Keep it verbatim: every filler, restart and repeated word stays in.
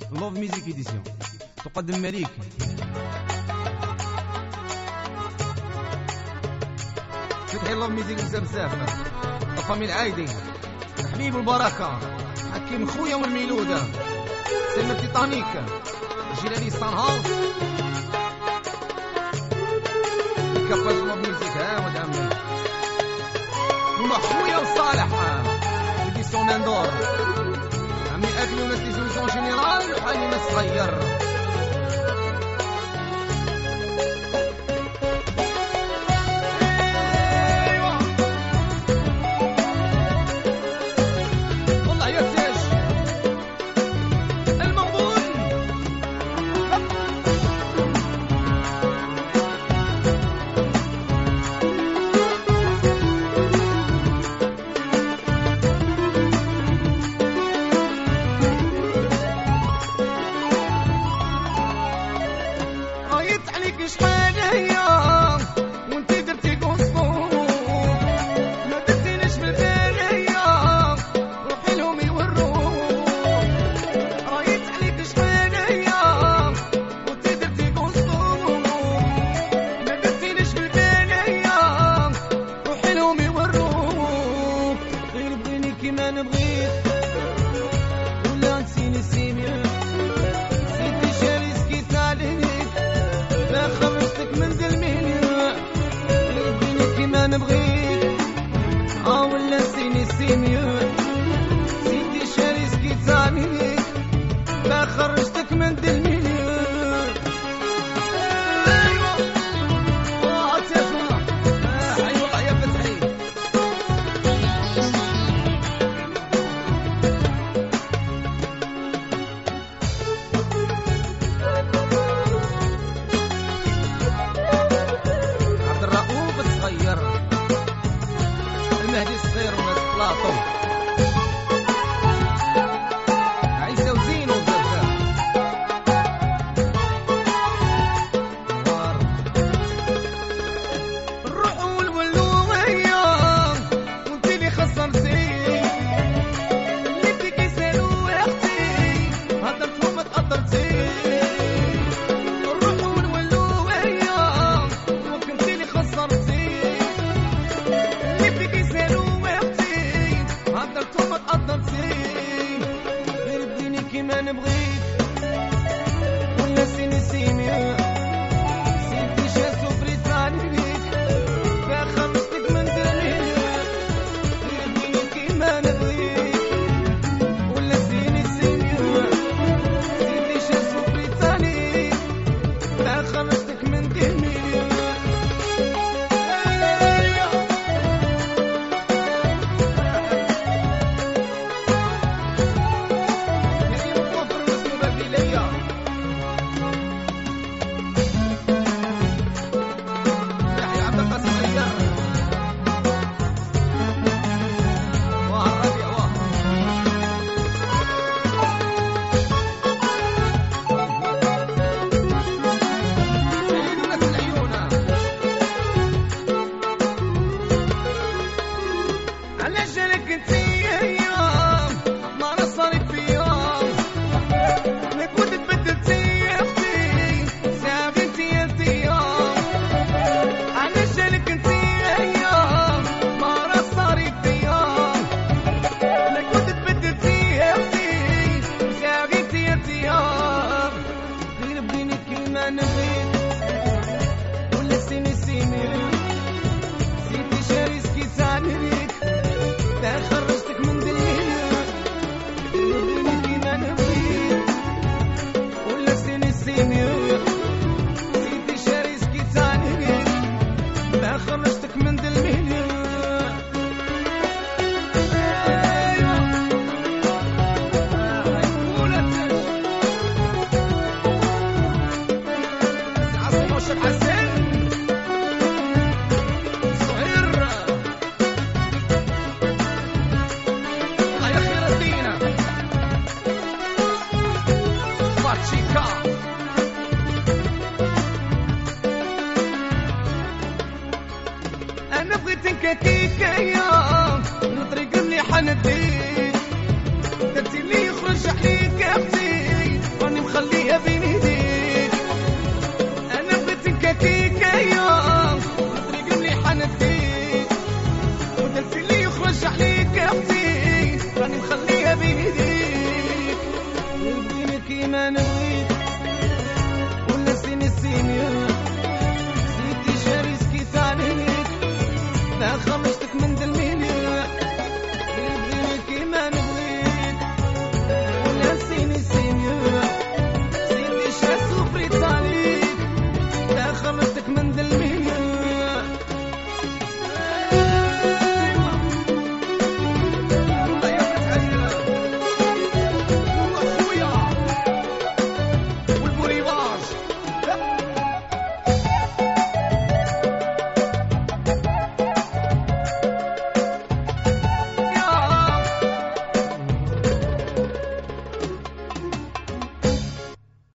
لوف ميوزيك إديسيون تقدم مليك. فتحي لوف ميوزيك بزاف بزاف الفامي العايدي الحبيب والبركة حكيم خويا والميلودة سلمى تيتانيك جيلاني ستان هاوس كفاش لوف ميوزيك. ها ولد عمي هما خويا وصالح إديسيون ناندور عمي أكلي وناس ديزيزيون جينيرال وحالي ناس صغير. شحال هي وانت درتي قصور ما درتينيش بالبالية روحي لهم يوروك رايت عليك شحال هي وانت درتي قصور ما درتينيش بالبالية روحي لهم يوروك غير بغيني كيما نبغيك ولا نسيني السيمية سيدي شاري سكيت عليك لا خرجتك من دلمينيا يبيني كيما نبغيك اه ولا سيني سيميا سيدي شاري سكيت عليك لا خرجتك من دلمينيا. ايوا اه عتيفنا اه حي والله يا فتحي المهدي الصغير وناس بلاطو عيسى وزين وبزاف الروح والولوية وانت اللي خسرتي اللي فيك يسالوا يا اختي هدرتهم ما تقدرتي الروح والولوية وانت اللي خسرتي اللي فيك يسالوا هدرتو ما تقدرتي غير بديني كيما نبغيك ولا سيني سيميا